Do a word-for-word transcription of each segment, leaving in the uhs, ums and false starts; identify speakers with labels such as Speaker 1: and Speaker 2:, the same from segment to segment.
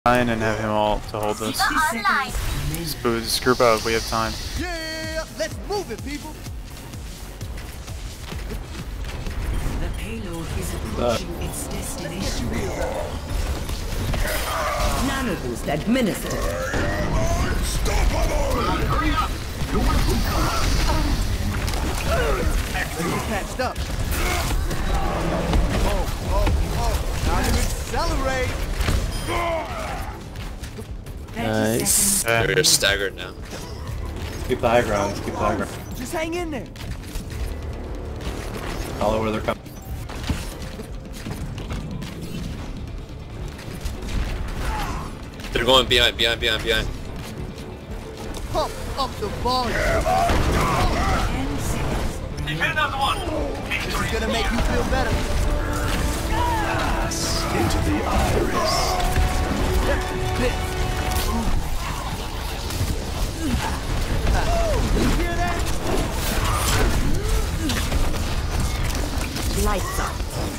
Speaker 1: and have him all to hold this. Just boo, just group up, we have time.
Speaker 2: Yeah, let's move it, people.
Speaker 3: The payload is approaching uh. its destination. Nano boost administered.
Speaker 2: Patched up. Oh, oh, oh! Time to accelerate.
Speaker 4: Nice.
Speaker 1: Yeah.
Speaker 4: We're staggered now.
Speaker 5: Keep the high ground. Keep the high ground.
Speaker 2: Just hang in there.
Speaker 5: Follow where they're coming.
Speaker 4: They're going behind, behind, behind, behind.
Speaker 2: Pump up the volume.
Speaker 6: Defend us one.
Speaker 2: This is gonna make you feel better.
Speaker 6: Pass into the iris.
Speaker 2: You hear that?
Speaker 3: Lights up.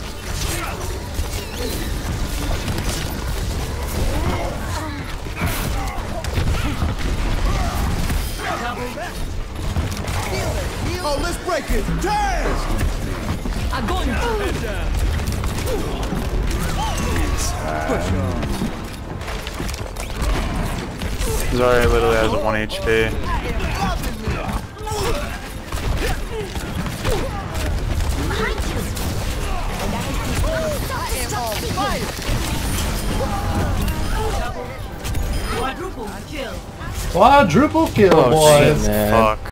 Speaker 2: Oh, let's break it! Turn!
Speaker 3: Agony!
Speaker 2: Push on.
Speaker 1: Zarya literally has one H P.
Speaker 3: Quadruple kill.
Speaker 5: Quadruple kill,
Speaker 4: Oh,
Speaker 5: boys.
Speaker 4: shit, man.
Speaker 1: Fuck.